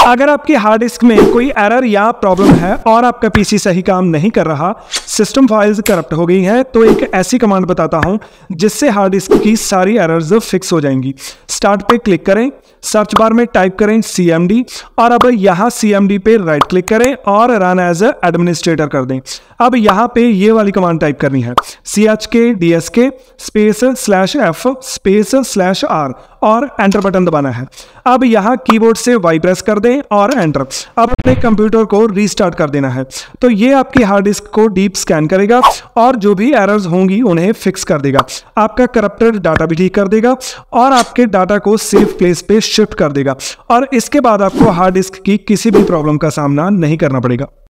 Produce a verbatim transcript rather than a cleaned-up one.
अगर आपकी hard disc में कोई एरर या प्रॉब्लम है और आपका पीसी सही काम नहीं कर रहा, सिस्टम फाइल्स करप्ट हो गई हैं, तो एक ऐसी कमांड बताता हूं जिससे हार्ड डिस्क की सारी एरर्स फिक्स हो जाएंगी। स्टार्ट पे क्लिक करें, सर्च बार में टाइप करें सी एम डी और अब यहाँ सी एम डी पे राइट क्लिक करें और रन एज एडमिनिस्ट्रेटर कर दें। अब यहाँ पे ये वाली कमांड टाइप करनी है, C H K D S K space slash F space slash R और एंटर बटन दबाना है। अब यहाँ कीबोर्ड से वाई प्रेस कर दें और एंटर। अब अपने कंप्यूटर को रीस्टार्ट कर देना है। तो ये आपकी हार्ड डिस्क को डीप स्कैन करेगा और जो भी एरर्स होंगी उन्हें फिक्स कर देगा, आपका करप्टेड डाटा भी ठीक कर देगा और आपके डाटा को सेफ प्लेस पे शिफ्ट कर देगा और इसके बाद आपको हार्ड डिस्क की किसी भी प्रॉब्लम का सामना नहीं करना पड़ेगा।